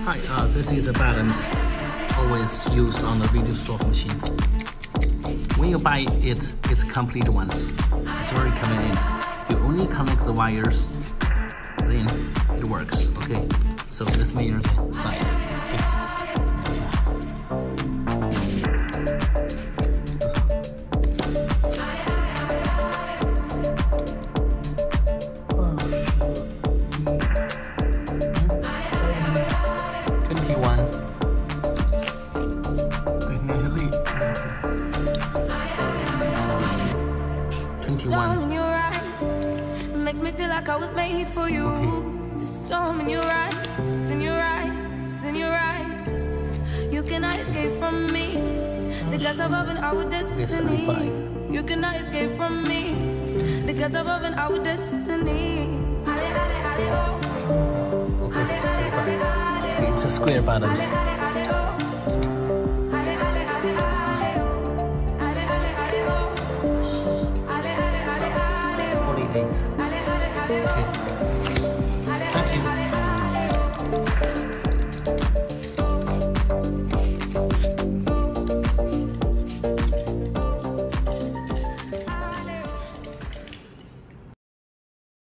Hi, this is the balance always used on the video stock machines. When you buy it, it's complete once. It's very convenient. You only connect the wires, then it works. Okay, so let's measure the size. Storm in your eye makes me feel like I was made for you. Okay. The storm in your eyes, in your eyes, in your eyes. You cannot escape from me. The gods above and our destiny. You cannot escape from me. The gods above and our destiny. Okay, 75. It's a square balance. 48.